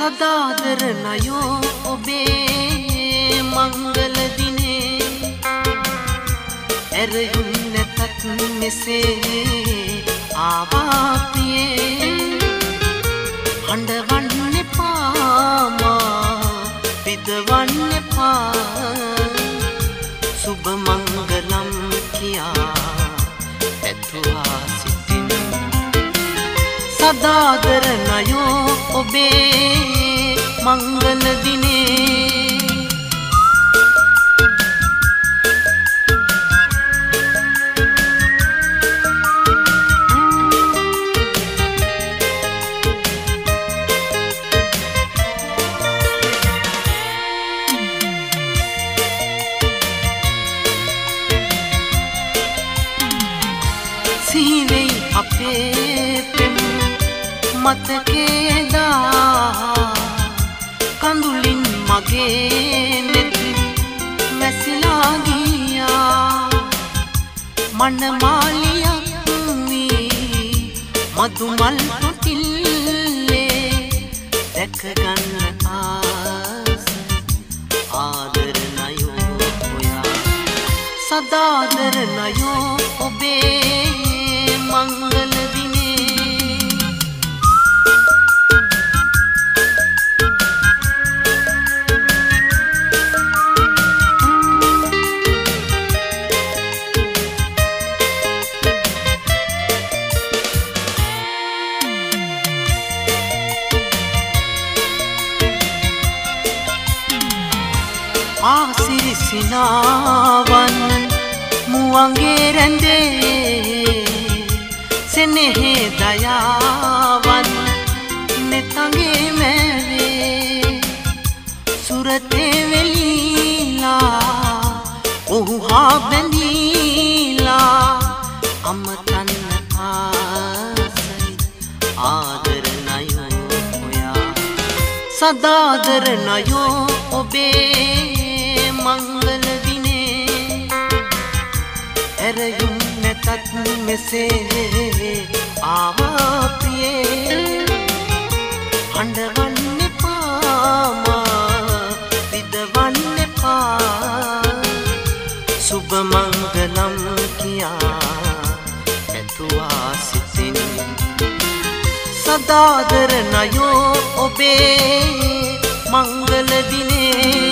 සදාදර නයෝ ඔබේ මංගල දිනේ ඇරයුම් නැතත් මෙසේ ආවා පියේ හඬවන්න එපා මා විදවන්න එපා සුබ මංගලම් කියා ඇතුවා සිටින් සදාදර නයෝ ඔබේ මංගල දිනේ සිහිවෙයි අපේ පෙම් මතකේදා කඳුලින් මගේ නෙත් මැසිලා ගියා මනමාලියක් වී මදුමල් තොටිල්ලේ දැකගන්න ආසයි ආදර නයෝ ඔයා සදාදර නයෝ ඔබේ මංගල දිනේ ආසිරිසිනාවන් මුවන්ගේ රැඳේ සෙනෙහෙ දයාවන් නෙතගේ මැවේ සුරතේ වෙලීලා ඔහු හා බැඳීලා අමතන්න ආසයි ආදර නයෝ ඔයා සදාදර නයෝ ඔබේ මංගල දිනේ ඇරයුම් නැතත් මෙසේ ආවා ප්‍රියේ හඬවන්න එපා මා විදවන්න එපා සුබ මංගලම් කියා ඇතුවා සිටින් සදාදර නයෝ ඔබේ මංගල දිනේ